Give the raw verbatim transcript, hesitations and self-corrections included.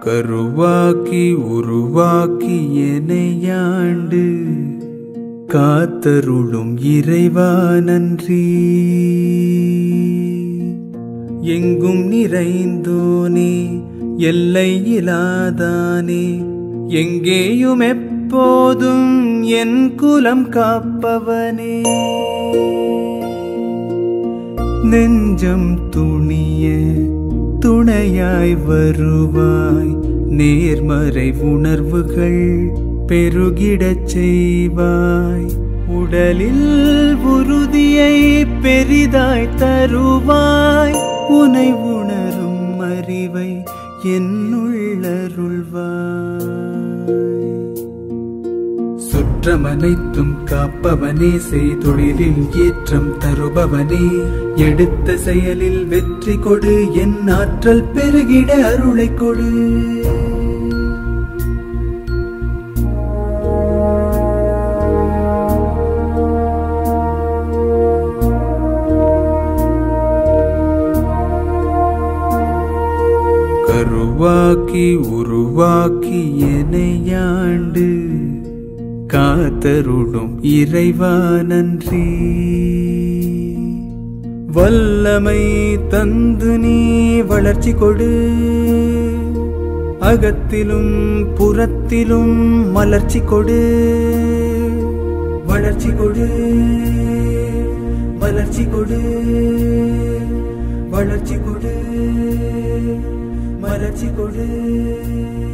கருவாக்கி உருவாக்கி எனையாண்டு காத்தருளும் இறைவா நன்றி. எங்கும் நிறைந்தோனே எல்லை இலாதானே எங்கேயும் எப்போதும் என் குலம் காப்பவனே. நெஞ்சம் துணிய துணையாய் வருவாய், நேர்மறை உணர்வுகள் பெருகிடச் செய்வாய். உடலில் உறுதியை பெரிதாய் தருவாய், உனை உணரும் அறிவை என்னுள்ளருள்வாய். சுற்றமனைத்தும் காப்பவனே, செய்தொழிலில் ஏற்றம் தருபவனே, எடுத்த செயலில் வெற்றி கொடு, என் ஆற்றல் பெருகிட அருளை கொடு. கருவாக்கி உருவாக்கி எனையாண்டு காத்தருளும் இறைவா நன்றி. வல்லமை தந்து நீ வளர்ச்சி கொடு, அகத்திலும் புறத்திலும் மலர்ச்சி கொடு. வளர்ச்சி கொடு, வளர்ச்சி கொடு, வளர்ச்சி கொடு, மலர்ச்சி கொடு.